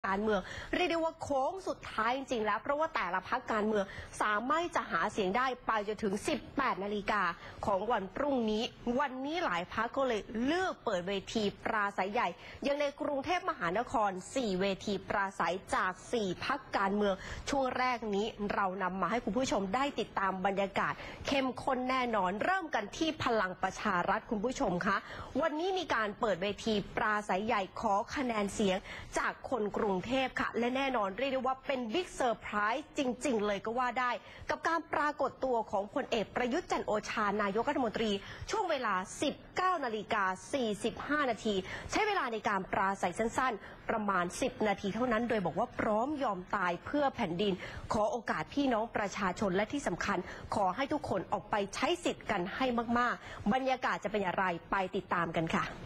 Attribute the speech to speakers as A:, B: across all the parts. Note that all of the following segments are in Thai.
A: การเมืองเรียกได้ว่าโค้งสุดท้ายจริงๆแล้วเพราะว่าแต่ละพรรคการเมืองสามารถจะหาเสียงได้ไปจนถึง 18 นาฬิกาของวันพรุ่งนี้วันนี้หลายพรรคก็เลยเลือกเปิดเวทีปราศัยใหญ่ยังในกรุงเทพมหานคร 4 เวทีปราศัยจาก 4 พรรคการเมืองช่วงแรกนี้เรานำมาให้คุณผู้ชมได้ติดตามบรรยากาศเข้มข้นแน่นอนเริ่มกันที่พลังประชารัฐคุณผู้ชมคะวันนี้มีการเปิดเวทีปราศัยใหญ่ขอคะแนนเสียงจากคนกรุงเทพค่ะและแน่นอนเรียกได้ว่าเป็นบิ๊กเซอร์ไพรส์จริงๆเลยก็ว่าได้กับการปรากฏตัวของพลเอกประยุทธ์จันทร์โอชานายกรัฐมนตรีช่วงเวลา 19:45 นาทีใช้เวลาในการปราศัยสั้นๆประมาณ10 นาทีเท่านั้นโดยบอกว่าพร้อมยอมตายเพื่อแผ่นดินขอโอกาสพี่น้องประชาชนและที่สำคัญขอให้ทุกคนออกไปใช้สิทธิ์กันให้มากๆบรรยากาศจะเป็นอย่างไรไปติดตามกันค่ะ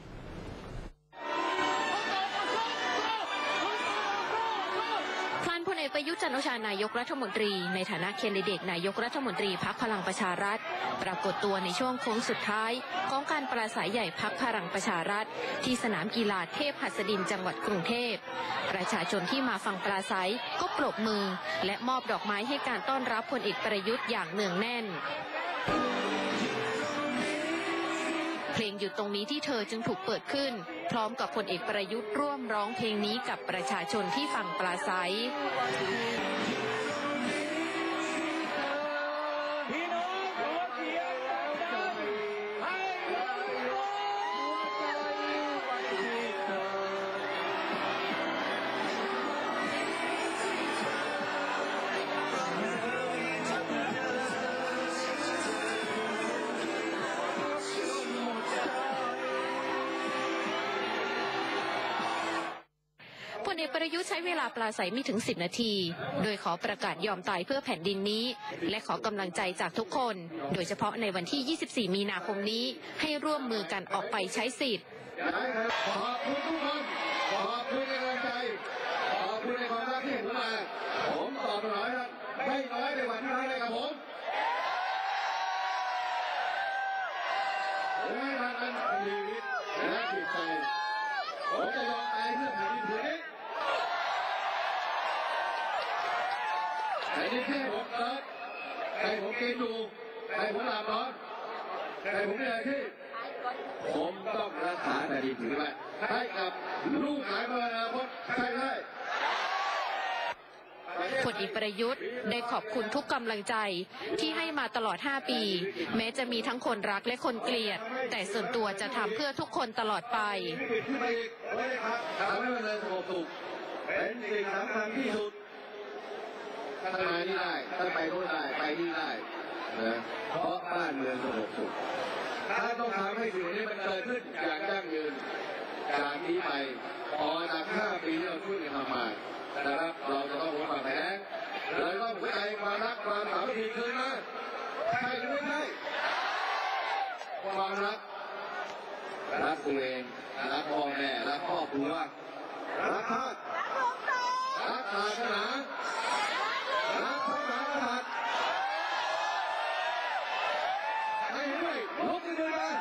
B: พลเอกประยุทธ์จันทร์โอชานายกรัฐมนตรีในฐานะแคนดิเดตนายกรัฐมนตรีพรรคพลังประชารัฐปรากฏตัวในช่วงโค้งสุดท้ายของการปราศัยใหญ่พรรคพลังประชารัฐที่สนามกีฬาเทพหัสดินจังหวัดกรุงเทพประชาชนที่มาฟังปราศัยก็ปรบมือและมอบดอกไม้ให้การต้อนรับพลเอกประยุทธ์อย่างเนืองแน่นเพลงหยุดตรงนี้ที่เธอจึงถูกเปิดขึ้นพร้อมกับพลเอกประยุทธ์ร่วมร้องเพลงนี้กับประชาชนที่ฟังปราศัยพลเอกประยุทธ์ใช้เวลาปราศัยไม่ถึง10 นาทีโดยขอประกาศยอมตายเพื่อแผ่นดินนี้และขอกำลังใจจากทุกคนโดยเฉพาะในวันที่ 24 มีนาคมนี้ให้ร่วมมือกันออกไปใช้สิทธิ์
C: ขอบคุณทุกคนขอบคุณในกำลังใจขอบคุณในความรักที่เห็นมาผมตอบน้อยครับไม่น้อยในวันที่ให้กับผมและทางนั้นชีวิตและจิตใจผมจะยอมตายเพื่อแผ่นดินผืนนี้แผ่นดินที่ผมรักให้ผมกินอยู่ให้ผมหลับนอนให้ผมมีอาชีพผมต้องรักษาแผ่นดินผืนนี้ให้กับลูกหลานในอนาคตใช่ได้
B: พลเอกประยุทธ์ได้ขอบคุณทุกกำลังใจที่ให้มาตลอด5 ปีแม้จะมีทั้งคนรักและคนเกลียดแต่ส่วนตัวจะทำเพื่อทุกคนตลอดไป
C: ทำให้มันเลยสงบสุขเป็นสิ่งสำคัญที่สุดถ้ามานี่ได้ถ้าไปโน่นได้ไปนี่ได้นะเพราะบ้านเมืองสงบสุขถ้าต้องทำให้สิ่งนี้มันเกิดขึ้นอย่างยั่งยืนจากนี้ไปพอจาก5 ปีที่เราช่วยกันทำมานะครับเราจะต้องลดความแพ้เราต้องหัวใจความรักความสามัคคีคืนนะใช่หรือไม่ใช่ความรักตัวเองรักพ่อแม่รักครอบครัวรักชาติรักศาสนารักพระมหากษัตริย์ให้ด้วยลุกขึ้นมา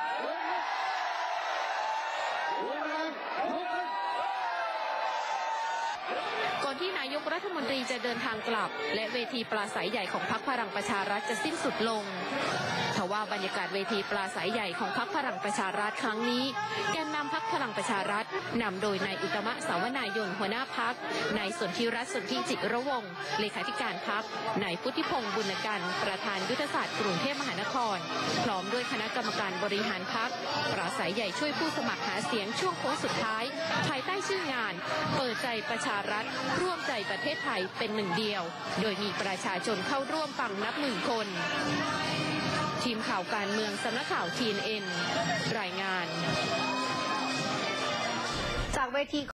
B: ก่อนที่นายกรัฐมนตรีจะเดินทางกลับและเวทีปราศัยใหญ่ของพรรคพลังประชารัฐจะสิ้นสุดลงทว่าบรรยากาศเวทีปราศัยใหญ่ของพรรคพลังประชารัฐครั้งนี้แกนนำพรรคพลังประชารัฐนำโดยนายอุตมะสาวนายนหัวหน้าพรรคนายสนธิรัตน์สนธิจิระวงศ์เลขาธิการพรรคนายพุทธิพงศ์บุญกันประธานยุทธศาสตร์กรุงเทพมหานครพร้อมด้วยคณะกรรมการบริหารพรรคปราศัยใหญ่ช่วยผู้สมัครหาเสียงช่วงโค้งสุดท้ายภายใต้ชื่องานเปิดใจประชารัฐร่วมใจประเทศไทยเป็นหนึ่งเดียวโดยมีประชาชนเข้าร่วมฟังนับ10,000 คนทีมข่าวการเมืองสำนักข่าว TNN รายงาน
A: จากเวที